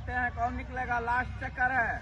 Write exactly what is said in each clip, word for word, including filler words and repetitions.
देखते हैं कौन निकलेगा। लास्ट चक्कर है।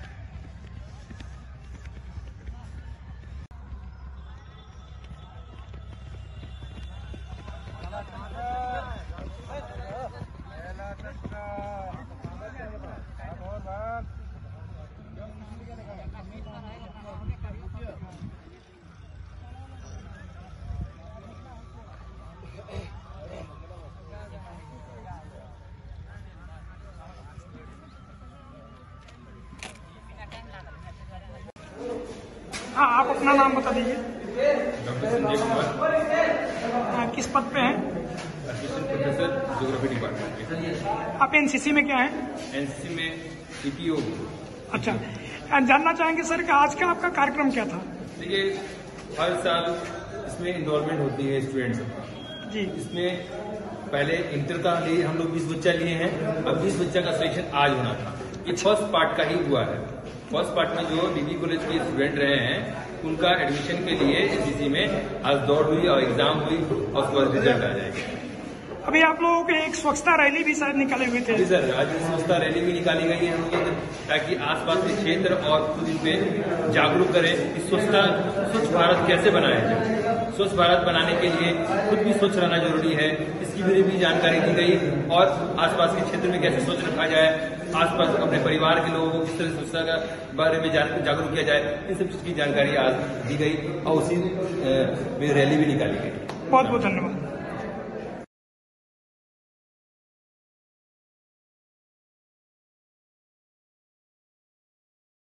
हाँ, आप अपना नाम बता दीजिए। डॉक्टर संजय कुमार, हाँ, किस पद पे हैं? असिस्टेंट प्रोफेसर ज्योग्राफी डिपार्टमेंट में। आप एनसीसी में क्या हैं? एनसीसी में सीपीओ। अच्छा, जानना चाहेंगे सर कि आज का आपका कार्यक्रम क्या था? देखिए, हर साल इसमें इन्वॉल्वमेंट होती है स्टूडेंट्स जी। इसमें पहले इंटर का लिए हम लोग बीस बच्चा लिए हैं, अब बीस बच्चा का सिलेक्शन आज होना था। ये फर्स्ट पार्ट का ही हुआ है। फर्स्ट पार्ट में जो डिग्री कॉलेज के स्टूडेंट रहे हैं उनका एडमिशन के लिए एनसीसी में आज दौड़ हुई और एग्जाम हुई और उसके बाद रिजल्ट आ जाएगा। अभी आप लोगों के एक स्वच्छता रैली भी शायद निकाले हुए थे। जी सर, आज स्वच्छता रैली भी निकाली गई है हम लोग, ताकि आसपास के क्षेत्र और खुद इसमें जागरूक करें कि स्वच्छता स्वच्छ भारत कैसे बनाया जाए। स्वच्छ भारत बनाने के लिए खुद भी स्वच्छ रहना जरूरी है, इसकी भी, भी जानकारी दी गई और आसपास के क्षेत्र में कैसे स्वच्छ रखा जाए, आसपास अपने परिवार के लोगों को किस तरह स्वच्छता के बारे में जागरूक किया जाए, इन सब चीज की जानकारी आज दी गई और उसी में रैली भी निकाली गई। बहुत बहुत धन्यवाद।